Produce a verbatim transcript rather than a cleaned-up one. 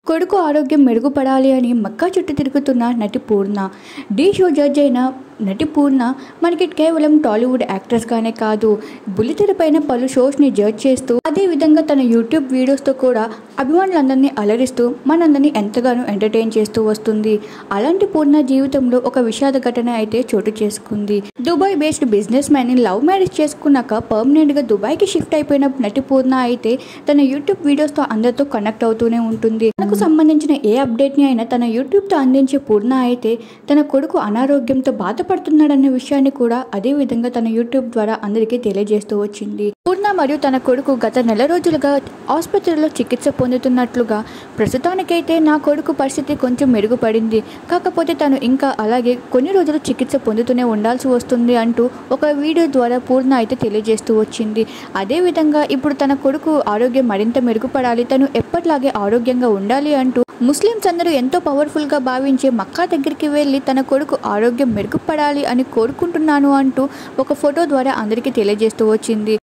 కొడుకు ఆరోగ్యం మెరుగుపడాలి అని మక్కా చుట్టూ తిరుగుతున్న నటి పూర్ణ. ఢీ షో జడ్జ్ అయిన నటి పూర్ణ మనకి కేవలం టాలీవుడ్ యాక్ట్రెస్గానే కాదు, బుల్లితెరపైన పలు షోస్ని జడ్జ్ చేస్తూ అదేవిధంగా తన యూట్యూబ్ వీడియోస్తో కూడా అభిమానులందరినీ అలరిస్తూ మనందరినీ ఎంతగానో ఎంటర్టైన్ చేస్తూ వస్తుంది. అలాంటి పూర్ణ జీవితంలో ఒక విషాద ఘటన అయితే చోటు చేసుకుంది. దుబాయ్ బేస్డ్ బిజినెస్ మ్యాన్ని లవ్ మ్యారేజ్ చేసుకున్నాక పర్మనెంట్గా దుబాయ్కి షిఫ్ట్ అయిపోయిన నటి పూర్ణ అయితే తన యూట్యూబ్ వీడియోస్తో అందరితో కనెక్ట్ అవుతూనే ఉంటుంది. తనకు సంబంధించిన ఏ అప్డేట్ని అయినా తన యూట్యూబ్తో అందించే పూర్ణ అయితే తన కొడుకు అనారోగ్యంతో బాధపడుతున్నాడన్న విషయాన్ని కూడా అదే విధంగా తన యూట్యూబ్ ద్వారా అందరికీ తెలియజేస్తూ వచ్చింది. పూర్ణ మరియు తన కొడుకు గత నెల రోజులుగా ఆసుపత్రిలో చికిత్స పొందుతున్నట్లుగా, ప్రస్తుతానికైతే నా కొడుకు పరిస్థితి కొంచెం మెరుగుపడింది, కాకపోతే తను ఇంకా అలాగే కొన్ని రోజులు చికిత్స పొందుతూనే ఉండాల్సి వస్తుంది అంటూ ఒక వీడియో ద్వారా పూర్ణ అయితే తెలియజేస్తూ వచ్చింది. అదేవిధంగా ఇప్పుడు తన కొడుకు ఆరోగ్యం మరింత మెరుగుపడాలి, తను ఎప్పటిలాగే ఆరోగ్యంగా ఉండాలి అంటూ ముస్లిమ్స్ అందరూ ఎంతో పవర్ఫుల్గా భావించే మక్కా దగ్గరికి వెళ్ళి తన కొడుకు ఆరోగ్యం మెరుగుపడాలి అని కోరుకుంటున్నాను అంటూ ఒక ఫోటో ద్వారా అందరికీ తెలియజేస్తూ వచ్చింది.